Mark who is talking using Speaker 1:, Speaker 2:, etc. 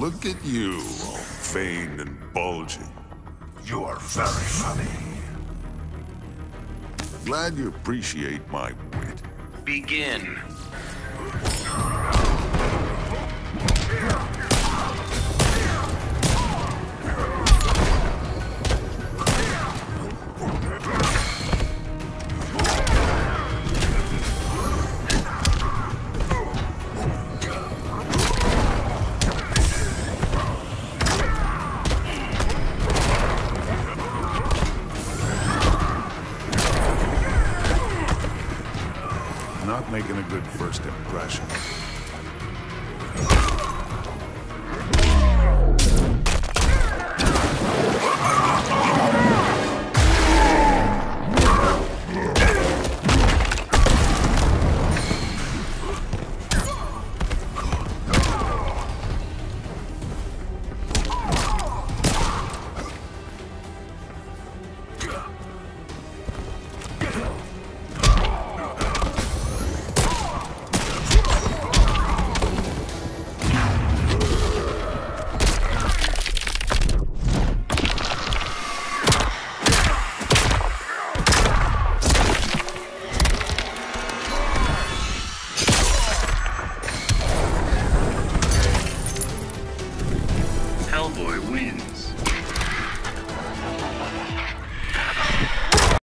Speaker 1: look at you, all vain and bulging.
Speaker 2: You are very funny.
Speaker 1: Glad you appreciate my wit.
Speaker 3: Begin.
Speaker 1: Not making a good first impression.